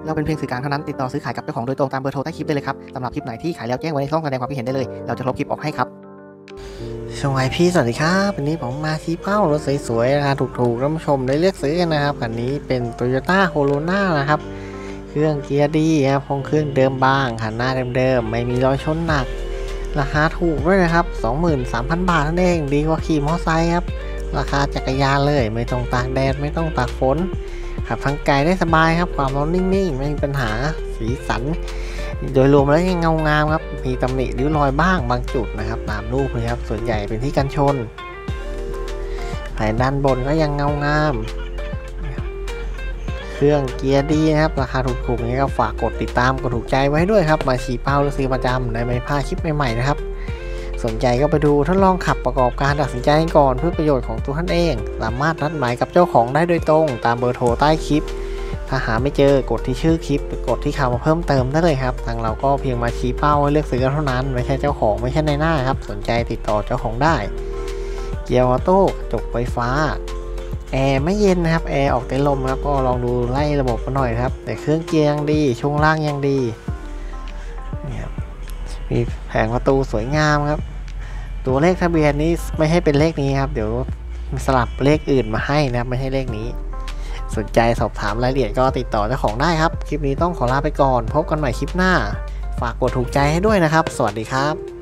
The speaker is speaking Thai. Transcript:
เราเป็นเพียงสื่อกลางเท่านั้นติดต่อซื้อขายกับเจ้าของโดยตรงตามเบอร์โทรใต้คลิปได้เลยครับสำหรับคลิปไหนที่ขายแล้วแจ้งไว้ในช่องแสดงความคิดเห็นได้เลยเราจะลบคลิปออกให้ครับสวัสดีพี่สวัสดีครับวันนี้ผมมาชี้เป้ารถสวยๆราคาถูกๆท่านผู้ชมได้เลือกซื้อกันนะครับคันนี้เป็น Toyota Corolla นะครับเครื่องเกียร์ดีครับห้องเครื่องเดิมบางคันหน้าเดิมๆไม่มีรอยชนหนักราคาถูกด้วยนะครับ 23,000 บาทนั่นเองดีกว่าขี่มอเตอร์ไซค์ครับราคาจักรยานเลยไม่ต้องตากแดดไม่ต้องตากฝนขับทางไกลได้สบายครับความร้อนนิ่งๆไม่มีปัญหาสีสันโดยรวมแล้วยังเงางามครับมีตำหนิริ้วรอยบ้างบางจุดนะครับตามรูปเลยครับส่วนใหญ่เป็นที่กันชนแผงด้านบนก็ยังเงางามเครื่องเกียร์ดีนะครับราคาถูกๆนี้ก็ฝากกดติดตามกดถูกใจไว้ด้วยครับมาชี้เป้าหรือซื้อประจำในไม่พลาดคลิปใหม่ๆนะครับสนใจก็ไปดูทดลองขับประกอบการตัดสินใจก่อนเพื่อประโยชน์ของตัวท่านเองสามารถนัดหมายกับเจ้าของได้โดยตรงตามเบอร์โทรใต้คลิปถ้าหาไม่เจอกดที่ชื่อคลิปกดที่คำมาเพิ่มเติมได้เลยครับทางเราก็เพียงมาชี้เป้าให้เลือกซื้อเท่านั้นไม่ใช่เจ้าของไม่ใช่ในหน้าครับสนใจติดต่อเจ้าของได้เกียร์ออโต้กระจกไฟฟ้าแอร์ไม่เย็นนะครับแอร์ออกแต่ลมครับก็ลองดูไล่ระบบมาหน่อยครับแต่เครื่องเกียร์ยังดีช่วงล่างยังดีนี่ครับมีแผงประตูสวยงามครับตัวเลขทะเบียนนี้ไม่ให้เป็นเลขนี้ครับเดี๋ยวสลับเลขอื่นมาให้นะครับไม่ใช่เลขนี้สนใจสอบถามรายละเอียดก็ติดต่อเจ้าของได้ครับคลิปนี้ต้องขอลาไปก่อนพบกันใหม่คลิปหน้าฝากกดถูกใจให้ด้วยนะครับสวัสดีครับ